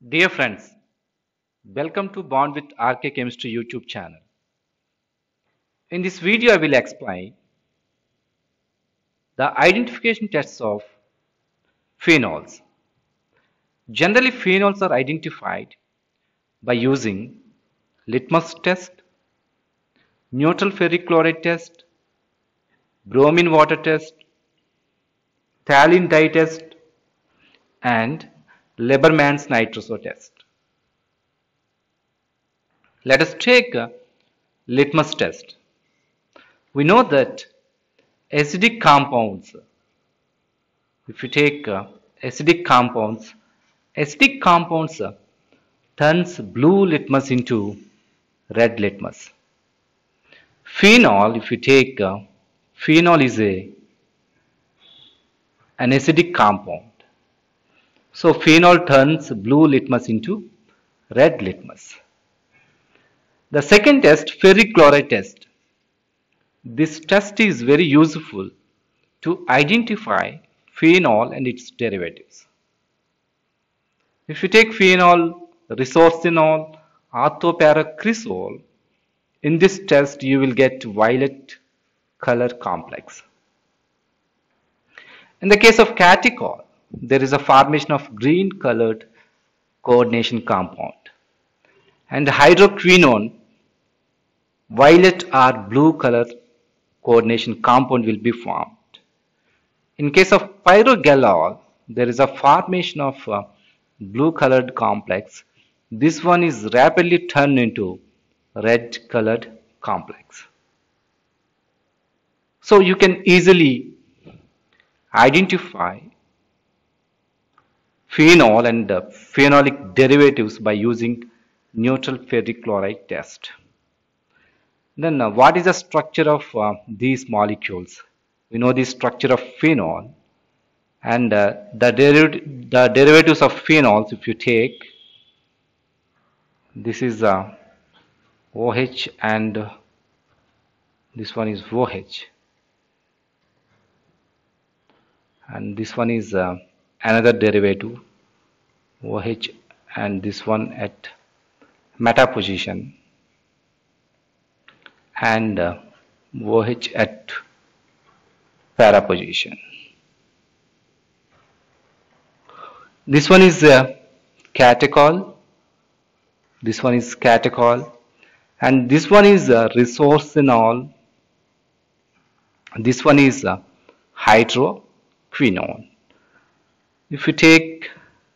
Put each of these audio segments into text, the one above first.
Dear friends, welcome to Bond with RK Chemistry YouTube channel. In this video, I will explain the identification tests of phenols. Generally, phenols are identified by using litmus test, neutral ferric chloride test, bromine water test, phthalate dye test, and Lieberman's nitroso test. Let us take a litmus test. We know that acidic compounds, if you take acidic compounds, turns blue litmus into red litmus. Phenol, if you take phenol is an acidic compound. So phenol turns blue litmus into red litmus. The second test, ferric chloride test. This test is very useful to identify phenol and its derivatives. If you take phenol, resorcinol, orthoparacrisol, in this test you will get violet color complex. In the case of catechol, there is a formation of green colored coordination compound. And hydroquinone, violet or blue color coordination compound will be formed. In case of pyrogallol, there is a formation of blue colored complex. This one is rapidly turned into red colored complex. So you can easily identify phenol and phenolic derivatives by using neutral ferric chloride test. Then what is the structure of these molecules? We know the structure of phenol, and the derivatives of phenols, if you take, this is OH and this one is OH, and this one is another derivative OH, and this one at meta position, and OH at para position. This one is catechol, this one is catechol, and this one is resorcinol, this one is hydroquinone. If you take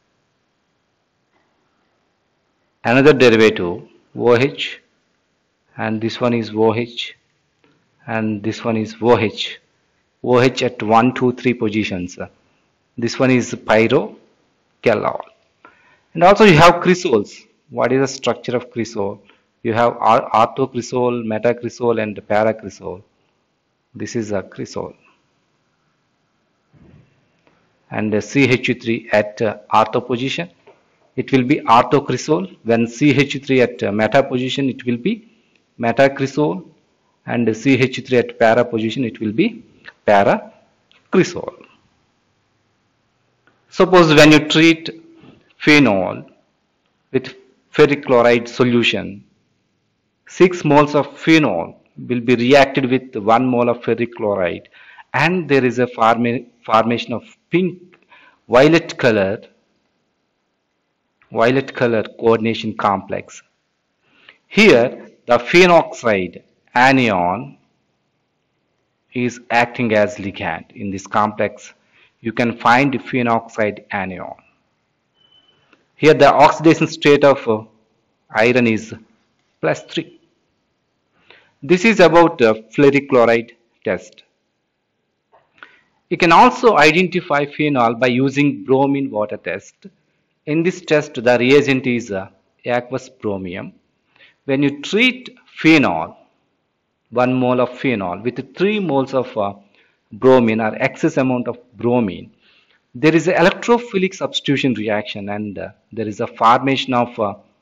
another derivative OH, and this one is OH, and this one is OH, OH at 1, 2, 3 positions. This one is pyrogallol. And also you have crisols. What is the structure of crisol? You have orthocrisol, metacrisol, and paracrisol. This is a crisol. And CH3 at ortho position, it will be orthocrisol. When CH3 at meta position, it will be metacrisol, and CH3 at para position, it will be paracrisol. Suppose when you treat phenol with ferric chloride solution, 6 moles of phenol will be reacted with 1 mole of ferric chloride, and there is a formation of pink violet color coordination complex. Here the phenoxide anion is acting as ligand. In this complex you can find phenoxide anion. Here the oxidation state of iron is +3. This is about ferric chloride test. You can also identify phenol by using bromine water test. In this test the reagent is aqueous bromium. When you treat phenol, 1 mole of phenol with 3 moles of bromine or excess amount of bromine, there is an electrophilic substitution reaction, and there is a formation of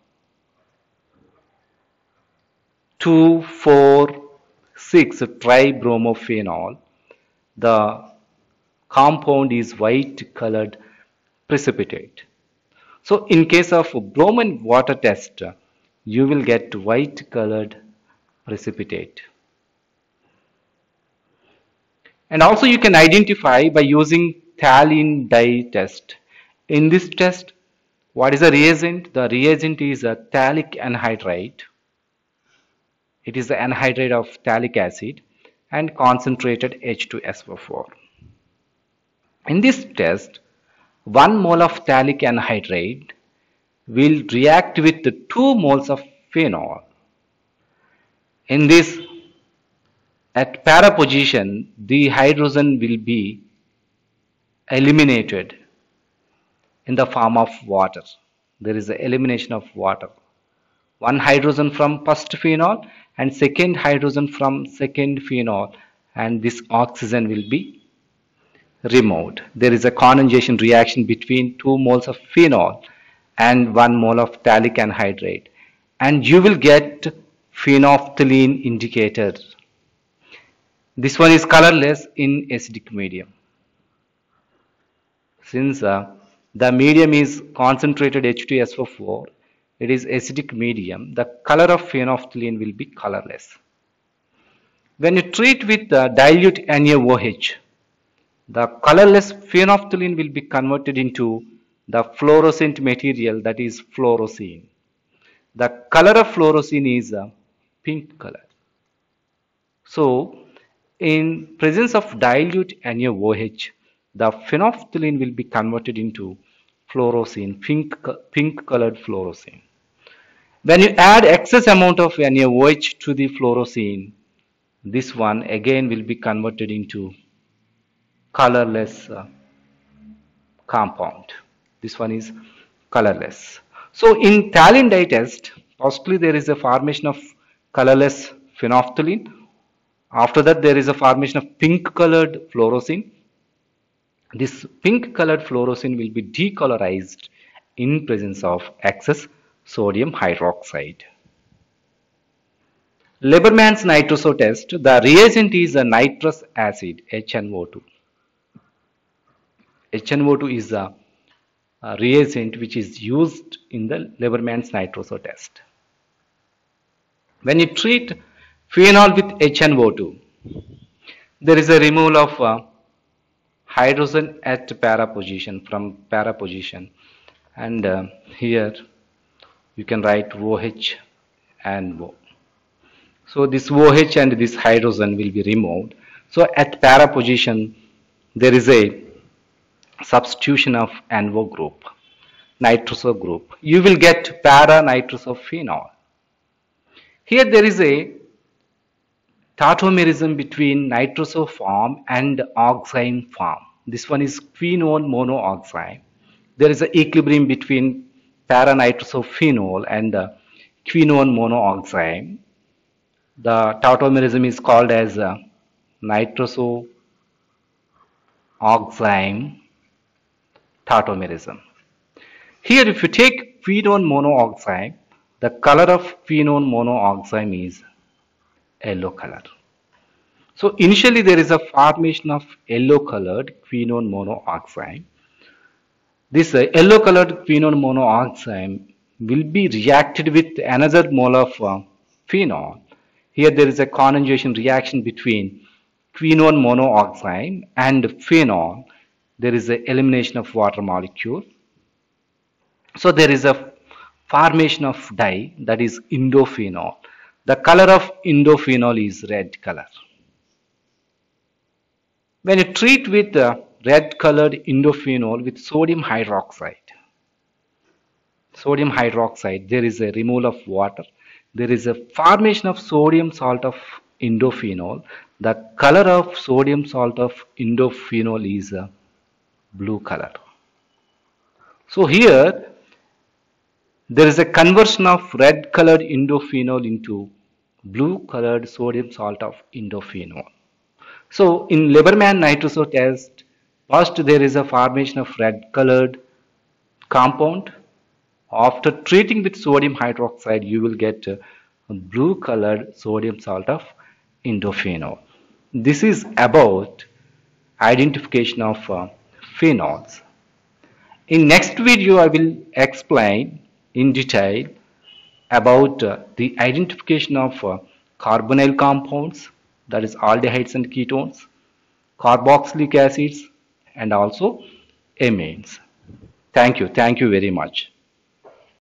2,4,6 tribromophenol. The compound is white colored precipitate. So in case of bromine water test, you will get white colored precipitate. And also you can identify by using phthalate dye test. In this test, what is the reagent? The reagent is a phthalic anhydride. It is the anhydride of phthalic acid and concentrated H2SO4. In this test, 1 mole of phthalic anhydride will react with 2 moles of phenol. In this, at para position, the hydrogen will be eliminated in the form of water. There is the elimination of water. One hydrogen from first phenol and second hydrogen from second phenol, and this oxygen will be removed. There is a condensation reaction between 2 moles of phenol and 1 mole of phthalic anhydride, and you will get phenolphthalein indicator. This one is colorless in acidic medium. Since the medium is concentrated H2SO4, it is acidic medium, the color of phenolphthalein will be colorless. When you treat with dilute NaOH, the colorless phenolphthalein will be converted into the fluorescent material, that is fluorescein. The color of fluorescein is pink color. So in presence of dilute NaOH, the phenolphthalein will be converted into fluorescein, pink colored fluorescein. When you add excess amount of NaOH to the fluorescein, this one again will be converted into colorless compound. This one is colorless. So in phthalate dye test, firstly there is a formation of colorless phenolphthalein. After that there is a formation of pink colored fluorescein. This pink colored fluorescein will be decolorized in presence of excess sodium hydroxide. Lieberman's nitroso test, the reagent is a nitrous acid, HNO2. HNO2 is a reagent which is used in the Lieberman's nitroso test. When you treat phenol with HNO2, there is a removal of hydrogen at para position, from para position, and here you can write OH and O. So this OH and this hydrogen will be removed. So at para position there is a substitution of NO group, nitroso group. You will get para nitrosophenol. Here there is a tautomerism between nitroso form and oxime form. This one is quinone monooxime. There is an equilibrium between para nitrosophenol and quinone monooxime. The tautomerism is called as nitroso oxime tautomerism. Here if you take quinone monooxime, the color of quinone monooxime is yellow color. So initially there is a formation of yellow colored quinone monooxime. This yellow colored quinone monooxime will be reacted with another mole of phenol. Here there is a condensation reaction between quinone monooxime and phenol. There is an elimination of water molecule. So there is a formation of dye, that is indophenol. The color of indophenol is red color. When you treat with red colored indophenol with sodium hydroxide, there is a removal of water. There is a formation of sodium salt of indophenol. The color of sodium salt of indophenol is a blue color. So here there is a conversion of red colored indophenol into blue colored sodium salt of indophenol. So in Lieberman nitroso test, first there is a formation of red colored compound. After treating with sodium hydroxide, you will get blue colored sodium salt of indophenol. This is about identification of phenols. In next video, I will explain in detail about the identification of carbonyl compounds, that is aldehydes and ketones, carboxylic acids, and also amines. Thank you very much.